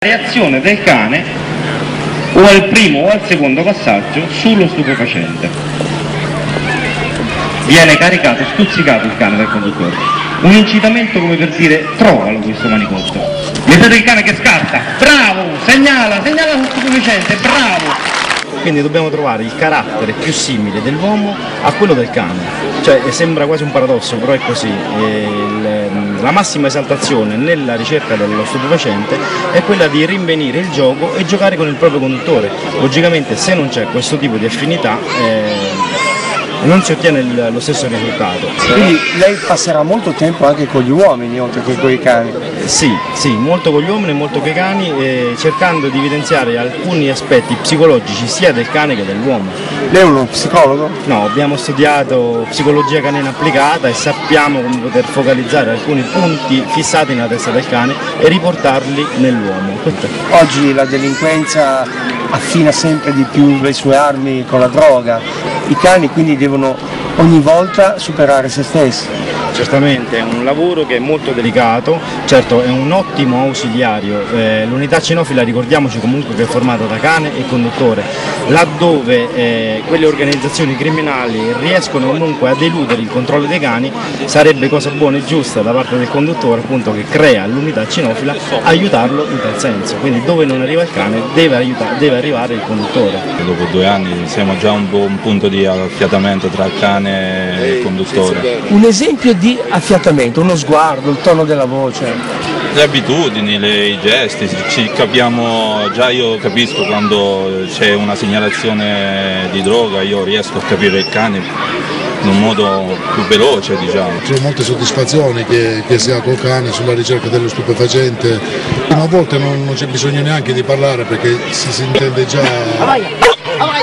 reazione del cane o al primo o al secondo passaggio sullo stupefacente. Viene caricato, stuzzicato il cane dal conduttore. Un incitamento come per dire: trovalo questo manicotto. Vedete il cane che scatta, bravo, segnala lo stupefacente, bravo. Quindi dobbiamo trovare il carattere più simile dell'uomo a quello del cane. Cioè sembra quasi un paradosso, però è così. La massima esaltazione nella ricerca dello stupefacente è quella di rinvenire il gioco e giocare con il proprio conduttore. Logicamente se non c'è questo tipo di affinità non si ottiene lo stesso risultato. Quindi lei passerà molto tempo anche con gli uomini oltre che con i cani? Sì, molto con gli uomini e molto con i cani, cercando di evidenziare alcuni aspetti psicologici sia del cane che dell'uomo. Lei è uno psicologo? No, abbiamo studiato psicologia canina applicata e sappiamo come poter focalizzare alcuni punti fissati nella testa del cane e riportarli nell'uomo. Oggi la delinquenza affina sempre di più le sue armi con la droga. I cani quindi devono ogni volta superare se stessi. Certamente è un lavoro che è molto delicato, certo è un ottimo ausiliario, l'unità cinofila ricordiamoci comunque che è formata da cane e conduttore, laddove quelle organizzazioni criminali riescono comunque ad eludere il controllo dei cani, sarebbe cosa buona e giusta da parte del conduttore appunto che crea l'unità cinofila aiutarlo in tal senso, quindi dove non arriva il cane deve arrivare il conduttore. Dopo 2 anni siamo già un punto di affiatamento tra il cane e il conduttore. Un esempio di affiatamento, uno sguardo, il tono della voce. Le abitudini, i gesti, ci capiamo, già io capisco quando c'è una segnalazione di droga, io riesco a capire il cane in un modo più veloce, diciamo. Ci sono molte soddisfazioni che si ha col cane sulla ricerca dello stupefacente, a volte non c'è bisogno neanche di parlare perché si intende già